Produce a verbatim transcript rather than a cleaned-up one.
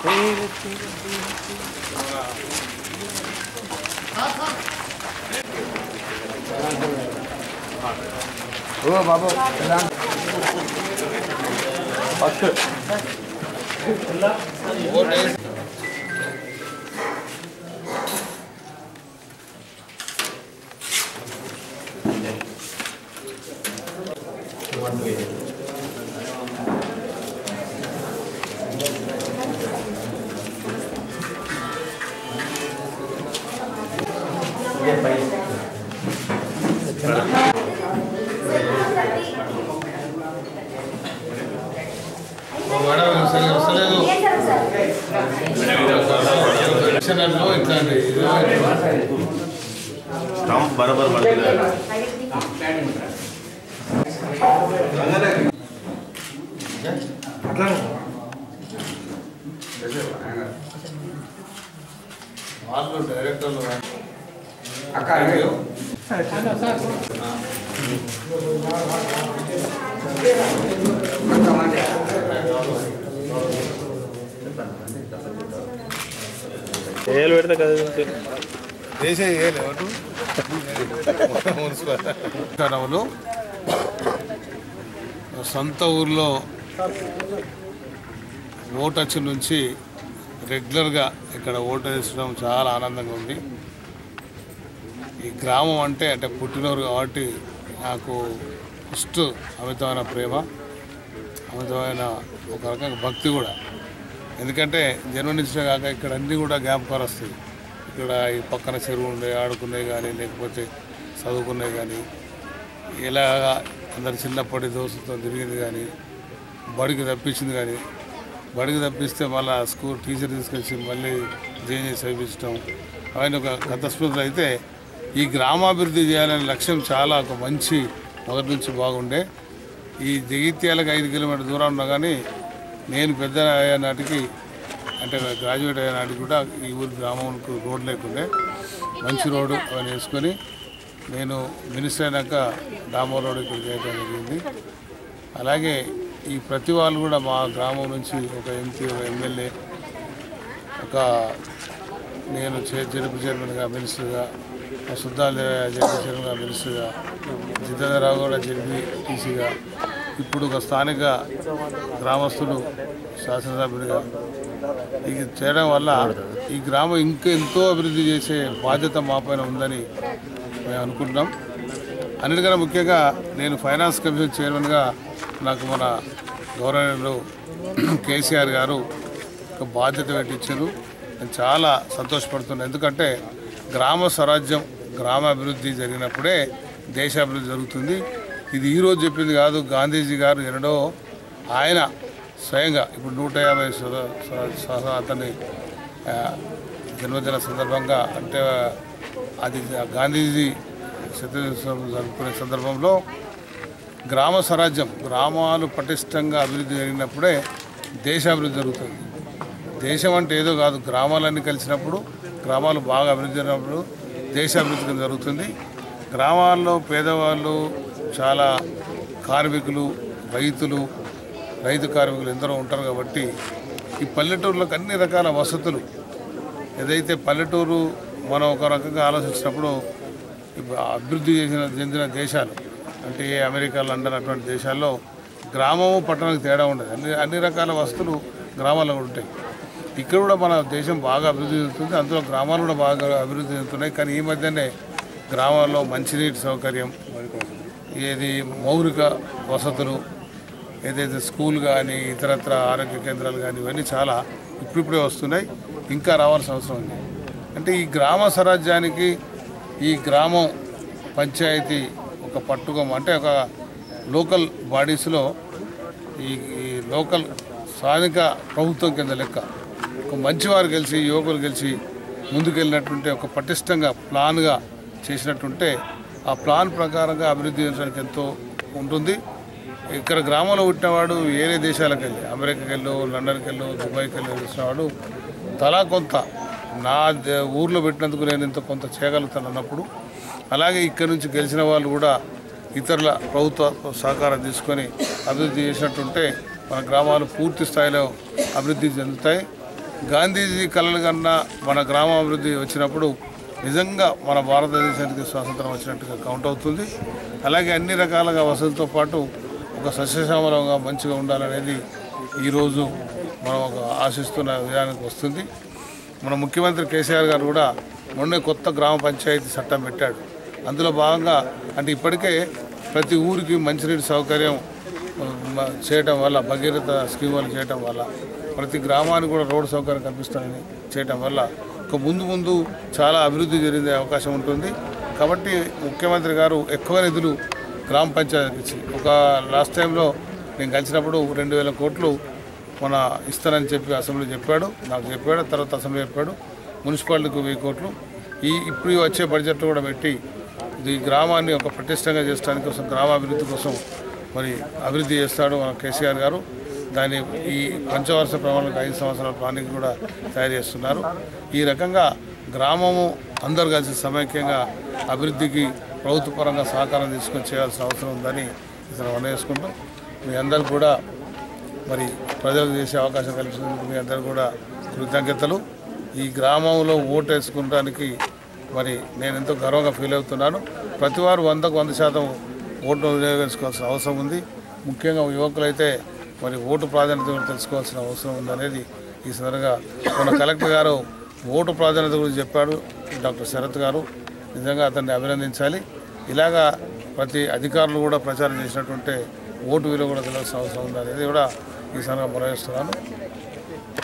ఓ బాబు first stamp బరాబర్ పడుతుంది వాళ్ళు డైరెక్టర్లు అక్క ఏళ్ళు పెడితే కదా దేశ ఏలేవటు మున్సిపల్ సొంత ఊర్లో ఓటు వచ్చి నుంచి రెగ్యులర్గా ఇక్కడ ఓటు వేసడం చాలా ఆనందంగా ఉంది. ఈ గ్రామం అంటే అంటే పుట్టినూరు కాబట్టి నాకు ఫస్ట్ అమితమైన ప్రేమ, అమితమైన ఒక రకంగా భక్తి కూడా. ఎందుకంటే జన్మనించే కాక ఇక్కడ అన్నీ కూడా జ్ఞాపకాలు వస్తాయి. ఇక్కడ ఈ పక్కన చెరువు ఉండే ఆడుకునేవి కానీ, లేకపోతే చదువుకునేవి కానీ, ఇలాగా అందరు చిన్నప్పటి దోస్తులతో తిరిగింది కానీ, బడికి తప్పించింది కానీ, బడికి తప్పిస్తే మళ్ళీ స్కూల్ టీచర్ తీసుకొచ్చి మళ్ళీ జాయిన్ చేసి చదివించడం అవన్నీ ఒక గతస్మృతులు. అయితే ఈ గ్రామాభివృద్ధి చేయాలనే లక్ష్యం చాలా ఒక మంచి మొదటి నుంచి బాగుండే. ఈ జగిత్యాలకు ఐదు కిలోమీటర్ దూరం ఉన్నా కానీ నేను పెద్ద అయ్యే నాటికి అంటే గ్రాడ్యుయేట్ అయ్యే నాటికి కూడా ఈ ఊరి గ్రామంకు రోడ్ లేకుండే మంచి రోడ్డు అవన్నీ వేసుకొని నేను మినిస్టర్ అయినాక డామర్ రోడ్ ఇక్కడ చేయడం జరిగింది. అలాగే ఈ ప్రతి వాళ్ళు కూడా మా గ్రామం నుంచి ఒక ఎంపీ, ఒక ఎమ్మెల్యే, ఒక నేను జెడ్పీ చైర్మన్గా మినిస్టర్గా, సుద్దాల జెడ్పీ చైర్మన్గా మినిస్టర్గా, జితేంద్రరావు కూడా జెడ్పీ టీసీగా, ఇప్పుడు ఒక స్థానిక గ్రామస్తులు శాసనసభ్యుడిగా ఇది చేయడం వల్ల ఈ గ్రామం ఇంకా ఎంతో అభివృద్ధి చేసే బాధ్యత మా పైన ఉందని మేము అనుకుంటున్నాం. అన్నిటికన్నా ముఖ్యంగా నేను ఫైనాన్స్ కమిషన్ చైర్మన్గా నాకు మన గవర్నరు కేసీఆర్ గారు ఒక బాధ్యత పెట్టించారు. నేను చాలా సంతోషపడుతున్నాను. ఎందుకంటే గ్రామ స్వరాజ్యం, గ్రామాభివృద్ధి జరిగినప్పుడే దేశాభివృద్ధి జరుగుతుంది. ఇది ఈరోజు చెప్పింది కాదు, గాంధీజీ గారు ఎన్నడో ఆయన స్వయంగా ఇప్పుడు నూట యాభై అతని జన్మదిన సందర్భంగా అంటే అది గాంధీజీ శతదినోత్సవం జరుపుకునే సందర్భంలో గ్రామ స్వరాజ్యం, గ్రామాలు పటిష్టంగా అభివృద్ధి జరిగినప్పుడే దేశాభివృద్ధి జరుగుతుంది. దేశం అంటే ఏదో కాదు, గ్రామాలన్నీ కలిసినప్పుడు, గ్రామాలు బాగా అభివృద్ధి జరిగినప్పుడు దేశాభివృద్ధి జరుగుతుంది. గ్రామాల్లో పేదవాళ్ళు, చాలా కార్మికులు, రైతులు, రైతు కార్మికులు ఎందరో ఉంటారు కాబట్టి ఈ పల్లెటూరులకు అన్ని రకాల వసతులు ఏదైతే పల్లెటూరు మనం ఒక రకంగా ఆలోచించినప్పుడు అభివృద్ధి చేసిన చెందిన దేశాలు అంటే అమెరికా, లండన్ అటువంటి దేశాల్లో గ్రామము పట్టణానికి తేడా ఉండదు. అన్ని అన్ని రకాల వసతులు గ్రామాల్లో ఉంటాయి. ఇక్కడ కూడా మన దేశం బాగా అభివృద్ధి చెందుతుంది, అందులో గ్రామాలు కూడా బాగా అభివృద్ధి చెందుతున్నాయి. కానీ ఈ మధ్యనే గ్రామాల్లో మంచినీటి సౌకర్యం, ఏది మౌలిక వసతులు, ఏదైతే స్కూల్ కానీ ఇతరత్ర ఆరోగ్య కేంద్రాలు కానీ ఇవన్నీ చాలా ఇప్పుడిప్పుడే వస్తున్నాయి, ఇంకా రావాల్సిన అవసరం ఉంది. అంటే ఈ గ్రామ స్వరాజ్యానికి ఈ గ్రామం పంచాయతీ ఒక పట్టుకం అంటే ఒక లోకల్ బాడీస్లో ఈ లోకల్ స్థానిక ప్రభుత్వం కింద లెక్క ఒక మంచివారు గెలిచి, యువకులు గెలిచి ముందుకెళ్ళినట్టుంటే, ఒక పటిష్టంగా ప్లాన్గా చేసినట్టుంటే ఆ ప్లాన్ ప్రకారంగా అభివృద్ధి చేయడానికి ఎంతో ఉంటుంది. ఇక్కడ గ్రామంలో పుట్టినవాడు వేరే దేశాలకు వెళ్ళి, అమెరికాకి వెళ్ళు, లండన్కి వెళ్ళు, దుబాయ్కి వెళ్ళి వచ్చినవాడు తలా కొంత నా ఊర్లో పెట్టినందుకు నేను ఇంత కొంత చేయగలుగుతాను అన్నప్పుడు, అలాగే ఇక్కడ నుంచి గెలిచిన వాళ్ళు కూడా ఇతరుల ప్రభుత్వ సహకారం తీసుకొని అభివృద్ధి చేసినట్టుంటే మన గ్రామాలు పూర్తి స్థాయిలో అభివృద్ధి చెందుతాయి. గాంధీజీ కలలు కన్నా మన గ్రామాభివృద్ధి వచ్చినప్పుడు నిజంగా మన భారతదేశానికి స్వాతంత్రం వచ్చినట్టుగా కౌంట్ అవుతుంది. అలాగే అన్ని రకాలుగా వసతులతో పాటు ఒక సస్యశ్యామలంగా మంచిగా ఉండాలనేది ఈరోజు మనం ఒక ఆశిస్తున్న విధానానికి వస్తుంది. మన ముఖ్యమంత్రి కేసీఆర్ గారు కూడా మొన్నే కొత్త గ్రామ పంచాయతీ చట్టం పెట్టాడు. అందులో భాగంగా అంటే ఇప్పటికే ప్రతి ఊరికి మంచినీటి సౌకర్యం చేయటం వల్ల, భగీరథ స్కీములు చేయటం వల్ల ప్రతి గ్రామానికి కూడా రోడ్డు సౌకర్యం కల్పిస్తానని చేయటం వల్ల ఒక ముందు ముందు చాలా అభివృద్ధి జరిగే అవకాశం ఉంటుంది. కాబట్టి ముఖ్యమంత్రి గారు ఎక్కువ నిధులు గ్రామ పంచాయతీకి ఇచ్చి, ఒక లాస్ట్ టైంలో నేను కలిసినప్పుడు రెండు వేల కోట్లు మన ఇస్తానని చెప్పి అసెంబ్లీ చెప్పాడు, నాకు చెప్పాడు, తర్వాత అసెంబ్లీ చెప్పాడు. మున్సిపాలిటీకి వెయ్యి కోట్లు ఈ ఇప్పుడు వచ్చే బడ్జెట్లో కూడా పెట్టి ఈ గ్రామాన్ని ఒక పటిష్టంగా చేయడానికి కోసం, గ్రామాభివృద్ధి కోసం మరి అభివృద్ధి చేస్తాడు మన కేసీఆర్ గారు. దాని ఈ పంచవర్ష ప్రణాళిక ఐదు సంవత్సరాల ప్లానింగ్ కూడా తయారు చేస్తున్నారు. ఈ రకంగా గ్రామము అందరూ కలిసి సమైక్యంగా అభివృద్ధికి ప్రభుత్వ పరంగా సహకారం తీసుకొని చేయాల్సిన అవసరం ఉందని ఇతను వనవేసుకుంటాం. మీ అందరూ కూడా మరి ప్రజలకు చేసే అవకాశం కల్పించినందుకు మీ అందరూ కూడా కృతజ్ఞతలు. ఈ గ్రామంలో ఓటు వేసుకోవడానికి మరి నేను ఎంతో గర్వంగా ఫీల్ అవుతున్నాను. ప్రతి వారు వందకు వంద శాతం ఓటు వినియోగించుకోవాల్సిన అవసరం ఉంది. ముఖ్యంగా యువకులైతే మరి ఓటు ప్రాధాన్యత తెలుసుకోవాల్సిన అవసరం ఉందనేది ఈ సందర్భంగా మన కలెక్టర్ గారు ఓటు ప్రాధాన్యత గురించి చెప్పాడు. డాక్టర్ శరత్ గారు నిజంగా అతన్ని అభినందించాలి. ఇలాగా ప్రతి అధికారులు కూడా ప్రచారం చేసినట్టుంటే ఓటు విలువ కూడా తెలియాల్సిన అవసరం ఉందనేది కూడా ఈ సందర్భంగా మనవిస్తున్నాను.